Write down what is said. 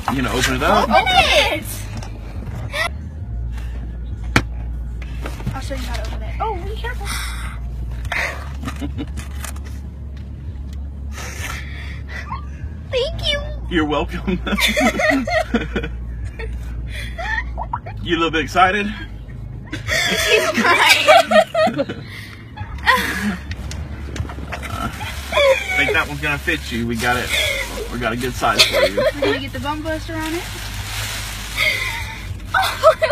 You gonna open it up? Open it! I'll show you how to open it. Oh, be careful. Thank you. You're welcome. You a little bit excited? She's crying. I think that one's gonna fit you. We got it. We got a good size for you. We're gonna get the bum buster on it.